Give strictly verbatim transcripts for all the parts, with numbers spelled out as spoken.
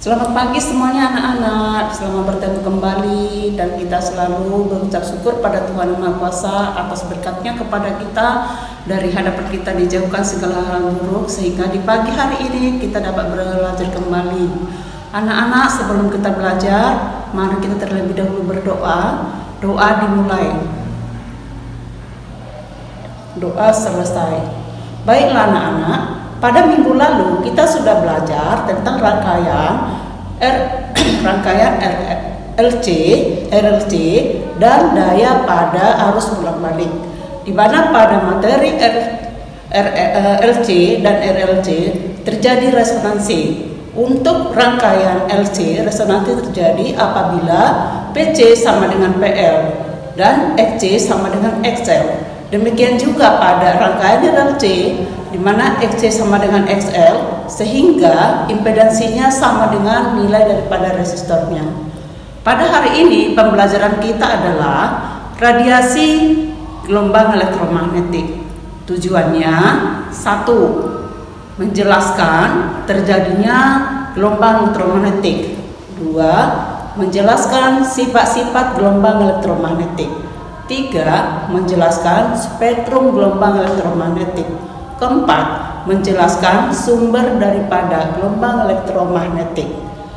Selamat pagi semuanya anak-anak, selamat bertemu kembali dan kita selalu berucap syukur pada Tuhan Yang Maha Kuasa atas berkatnya kepada kita, dari hadapan kita dijauhkan segala hal buruk sehingga di pagi hari ini kita dapat belajar kembali. Anak-anak, sebelum kita belajar, mari kita terlebih dahulu berdoa. Doa dimulai. Doa selesai. Baiklah anak-anak, pada minggu lalu kita sudah belajar tentang rangkaian R, rangkaian R, LC, R L C dan daya pada arus bolak-balik. Di mana pada materi R, R, L C dan R L C terjadi resonansi. Untuk rangkaian L C, resonansi terjadi apabila P C sama dengan P L dan X C sama dengan X L. Demikian juga pada rangkaian R L C, di mana X C sama dengan X L, sehingga impedansinya sama dengan nilai daripada resistornya. Pada hari ini pembelajaran kita adalah radiasi gelombang elektromagnetik. Tujuannya satu, menjelaskan terjadinya gelombang elektromagnetik. Dua, menjelaskan sifat-sifat gelombang elektromagnetik. Tiga, menjelaskan spektrum gelombang elektromagnetik. Keempat, menjelaskan sumber daripada gelombang elektromagnetik.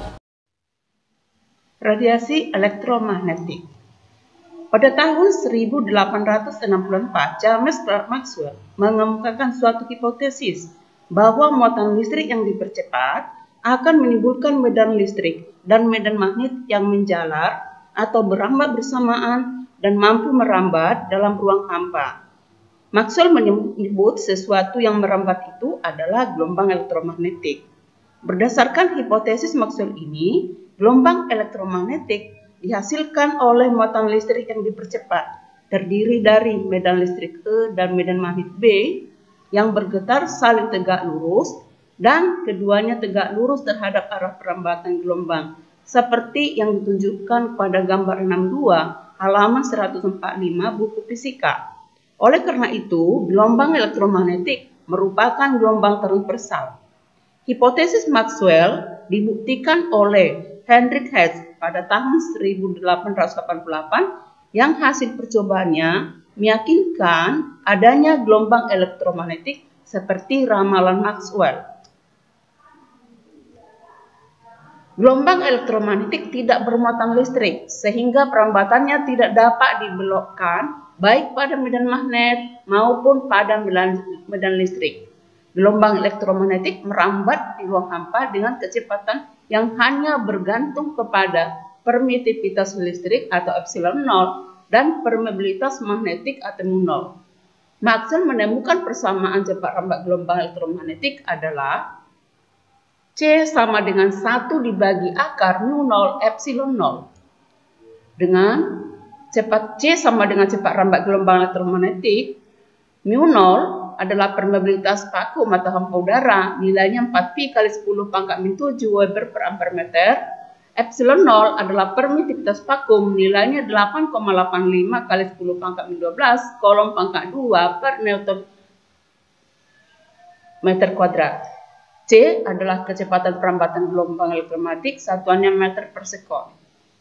Radiasi elektromagnetik. Pada tahun seribu delapan ratus enam puluh empat, James Clerk Maxwell mengemukakan suatu hipotesis bahwa muatan listrik yang dipercepat akan menimbulkan medan listrik dan medan magnet yang menjalar atau berambat bersamaan dan mampu merambat dalam ruang hampa. Maxwell menyebut sesuatu yang merambat itu adalah gelombang elektromagnetik. Berdasarkan hipotesis Maxwell ini, gelombang elektromagnetik dihasilkan oleh muatan listrik yang dipercepat, terdiri dari medan listrik E dan medan magnet B yang bergetar saling tegak lurus dan keduanya tegak lurus terhadap arah perambatan gelombang, seperti yang ditunjukkan pada gambar enam puluh dua halaman seratus empat puluh lima buku fisika. Oleh karena itu, gelombang elektromagnetik merupakan gelombang transversal. Hipotesis Maxwell dibuktikan oleh Heinrich Hertz pada tahun seribu delapan ratus delapan puluh delapan yang hasil percobaannya meyakinkan adanya gelombang elektromagnetik seperti ramalan Maxwell. Gelombang elektromagnetik tidak bermuatan listrik, sehingga perambatannya tidak dapat dibelokkan baik pada medan magnet maupun pada medan listrik. Gelombang elektromagnetik merambat di ruang hampa dengan kecepatan yang hanya bergantung kepada permitivitas listrik atau epsilon nol dan permeabilitas magnetik atau mu nol. Maxwell menemukan persamaan cepat rambat gelombang elektromagnetik adalah C sama dengan satu dibagi akar mu nol epsilon nol. Dengan cepat C sama dengan cepat rambat gelombang elektromagnetik, mu nol adalah permeabilitas vakum atau hampa udara, nilainya empat pi kali sepuluh pangkat min tujuh Weber per ampere meter. Epsilon nol adalah permitivitas vakum, nilainya delapan koma delapan lima kali sepuluh pangkat min dua belas kolom pangkat dua per Newton meter kuadrat. C adalah kecepatan perambatan gelombang elektromagnetik, satuannya meter per sekon.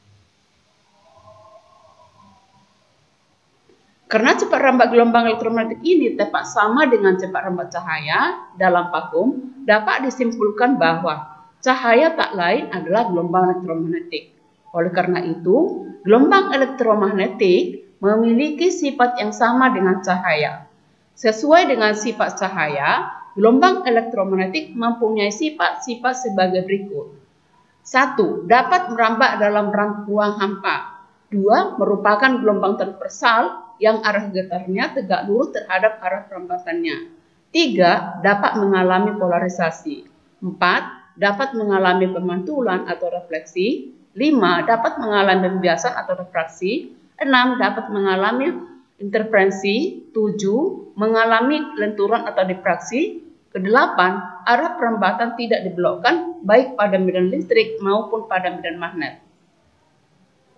Karena cepat rambat gelombang elektromagnetik ini tepat sama dengan cepat rambat cahaya dalam vakum, dapat disimpulkan bahwa cahaya tak lain adalah gelombang elektromagnetik. Oleh karena itu, gelombang elektromagnetik memiliki sifat yang sama dengan cahaya. Sesuai dengan sifat cahaya, gelombang elektromagnetik mempunyai sifat-sifat sebagai berikut. Satu, dapat merambat dalam ruang hampa. Dua, merupakan gelombang transversal yang arah getarnya tegak lurus terhadap arah perambatannya. Tiga, dapat mengalami polarisasi. Empat, dapat mengalami pemantulan atau refleksi. Lima, dapat mengalami pembiasan atau refraksi. Enam, dapat mengalami interferensi. Tujuh, mengalami lenturan atau difraksi. Kedelapan, arah perambatan tidak dibelokkan baik pada medan listrik maupun pada medan magnet.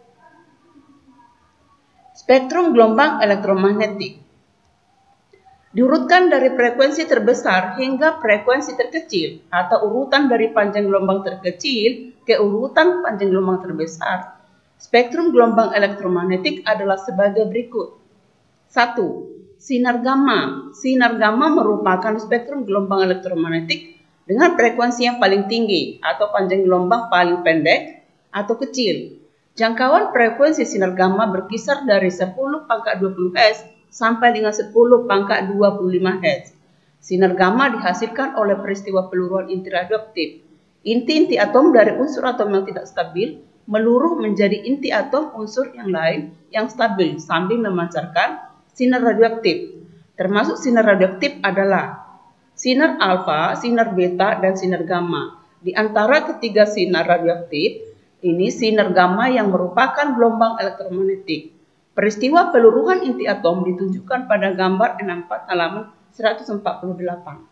Spektrum gelombang elektromagnetik. Diurutkan dari frekuensi terbesar hingga frekuensi terkecil atau urutan dari panjang gelombang terkecil ke urutan panjang gelombang terbesar. Spektrum gelombang elektromagnetik adalah sebagai berikut. satu. Sinar gamma. Sinar gamma merupakan spektrum gelombang elektromagnetik dengan frekuensi yang paling tinggi atau panjang gelombang paling pendek atau kecil. Jangkauan frekuensi sinar gamma berkisar dari sepuluh pangkat dua puluh hertz sampai dengan sepuluh pangkat dua puluh lima hertz. Sinar gamma dihasilkan oleh peristiwa peluruhan inti radioaktif. Inti-inti atom dari unsur atom yang tidak stabil meluruh menjadi inti atom unsur yang lain yang stabil sambil memancarkan sinar radioaktif. Termasuk sinar radioaktif adalah sinar alfa, sinar beta, dan sinar gamma. Di antara ketiga sinar radioaktif, ini sinar gamma yang merupakan gelombang elektromagnetik. Peristiwa peluruhan inti atom ditunjukkan pada gambar enam puluh empat halaman seratus empat puluh delapan.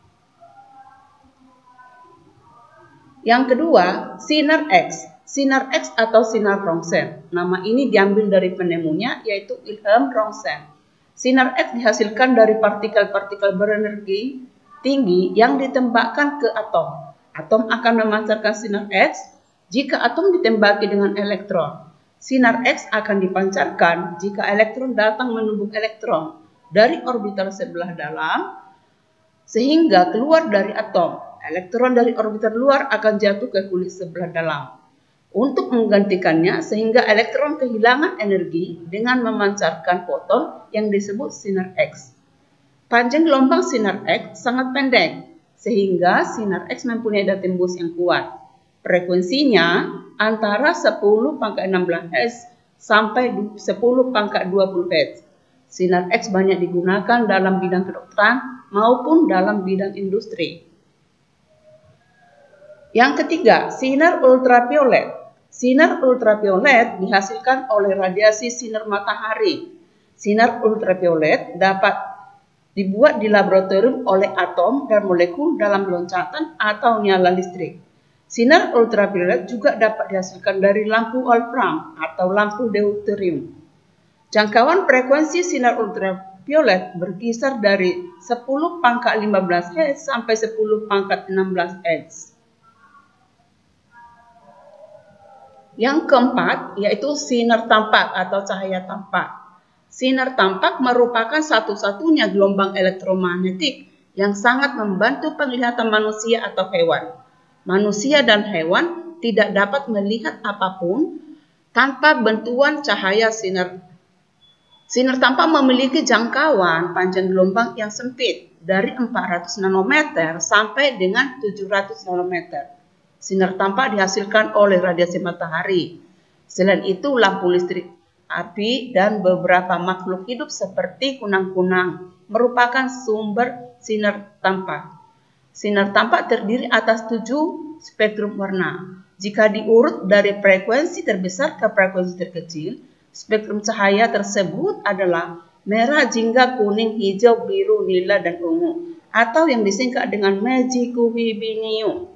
Yang kedua, sinar X. Sinar X atau sinar Roentgen. Nama ini diambil dari penemunya yaitu Wilhelm Roentgen. Sinar X dihasilkan dari partikel-partikel berenergi tinggi yang ditembakkan ke atom. Atom akan memancarkan sinar X jika atom ditembaki dengan elektron. Sinar X akan dipancarkan jika elektron datang menumbuk elektron dari orbital sebelah dalam sehingga keluar dari atom. Elektron dari orbital luar akan jatuh ke kulit sebelah dalam. Untuk menggantikannya sehingga elektron kehilangan energi dengan memancarkan foton yang disebut sinar X. Panjang gelombang sinar X sangat pendek sehingga sinar X mempunyai daya tembus yang kuat. Frekuensinya antara sepuluh pangkat enam belas hertz sampai sepuluh pangkat dua puluh hertz. Sinar X banyak digunakan dalam bidang kedokteran maupun dalam bidang industri. Yang ketiga, sinar ultraviolet. Sinar ultraviolet dihasilkan oleh radiasi sinar matahari. Sinar ultraviolet dapat dibuat di laboratorium oleh atom dan molekul dalam loncatan atau nyala listrik. Sinar ultraviolet juga dapat dihasilkan dari lampu wolfram atau lampu deuterium. Jangkauan frekuensi sinar ultraviolet berkisar dari sepuluh pangkat lima belas hertz sampai sepuluh pangkat enam belas hertz. Yang keempat yaitu sinar tampak atau cahaya tampak. Sinar tampak merupakan satu-satunya gelombang elektromagnetik yang sangat membantu penglihatan manusia atau hewan. Manusia dan hewan tidak dapat melihat apapun tanpa bantuan cahaya sinar. Sinar tampak memiliki jangkauan panjang gelombang yang sempit dari empat ratus nanometer sampai dengan tujuh ratus nanometer. Sinar tampak dihasilkan oleh radiasi matahari. Selain itu, lampu listrik, api, dan beberapa makhluk hidup seperti kunang-kunang merupakan sumber sinar tampak. Sinar tampak terdiri atas tujuh spektrum warna. Jika diurut dari frekuensi terbesar ke frekuensi terkecil, spektrum cahaya tersebut adalah merah, jingga, kuning, hijau, biru, nila, dan ungu, atau yang disingkat dengan magikuhibinium.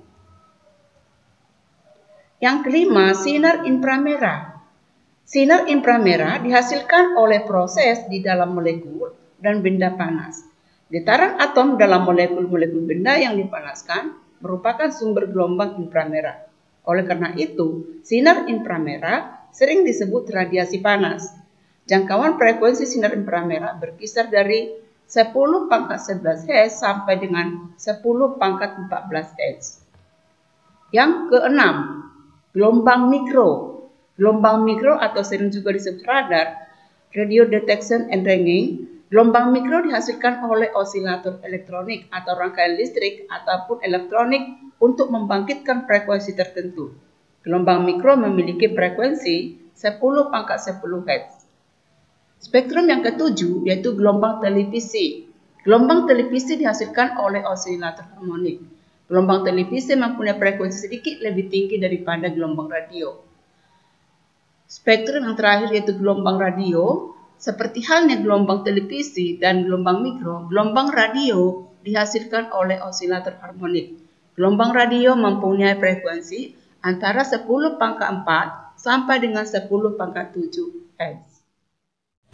Yang kelima, sinar inframerah. Sinar inframerah dihasilkan oleh proses di dalam molekul dan benda panas. Getaran atom dalam molekul-molekul benda yang dipanaskan merupakan sumber gelombang inframerah. Oleh karena itu, sinar inframerah sering disebut radiasi panas. Jangkauan frekuensi sinar inframerah berkisar dari sepuluh pangkat sebelas hertz sampai dengan sepuluh pangkat empat belas hertz. Yang keenam, gelombang mikro. Gelombang mikro atau sering juga disebut radar, radio detection and ranging. Gelombang mikro dihasilkan oleh osilator elektronik atau rangkaian listrik ataupun elektronik untuk membangkitkan frekuensi tertentu. Gelombang mikro memiliki frekuensi sepuluh pangkat sepuluh hertz. Spektrum yang ketujuh yaitu gelombang televisi. Gelombang televisi dihasilkan oleh osilator harmonik. Gelombang televisi mempunyai frekuensi sedikit lebih tinggi daripada gelombang radio. Spektrum yang terakhir yaitu gelombang radio. Seperti halnya gelombang televisi dan gelombang mikro, gelombang radio dihasilkan oleh osilator harmonik. Gelombang radio mempunyai frekuensi antara sepuluh pangkat empat sampai dengan sepuluh pangkat tujuh hertz.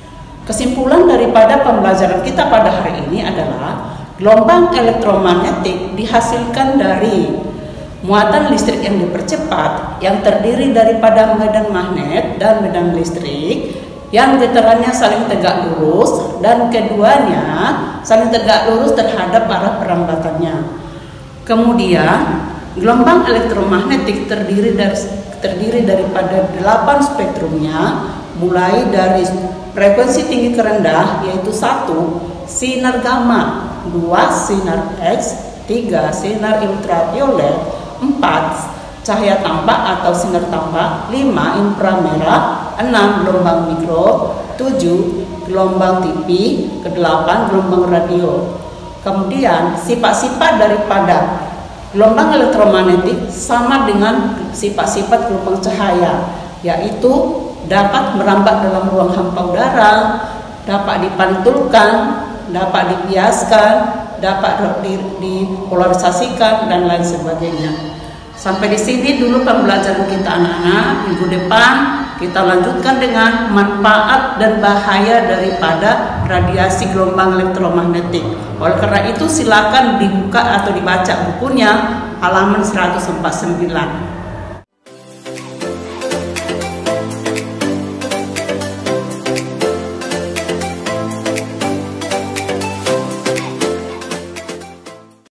Kesimpulan daripada pembelajaran kita pada hari ini adalah gelombang elektromagnetik dihasilkan dari muatan listrik yang dipercepat yang terdiri daripada medan magnet dan medan listrik yang getarannya saling tegak lurus dan keduanya saling tegak lurus terhadap arah perambatannya. Kemudian gelombang elektromagnetik terdiri dari terdiri daripada delapan spektrumnya, mulai dari frekuensi tinggi ke rendah yaitu satu sinar gamma, dua sinar X, tiga sinar ultraviolet, empat cahaya tampak atau sinar tampak, lima inframerah, enam gelombang mikro, tujuh gelombang T P, kedelapan gelombang radio. Kemudian sifat-sifat daripada gelombang elektromagnetik sama dengan sifat-sifat gelombang cahaya, yaitu dapat merambat dalam ruang hampa udara, dapat dipantulkan, dapat dibiaskan, dapat dipolarisasikan, dan lain sebagainya. Sampai di sini dulu pembelajaran kita anak-anak. Minggu depan kita lanjutkan dengan manfaat dan bahaya daripada radiasi gelombang elektromagnetik. Oleh karena itu silakan dibuka atau dibaca bukunya halaman seratus empat puluh sembilan.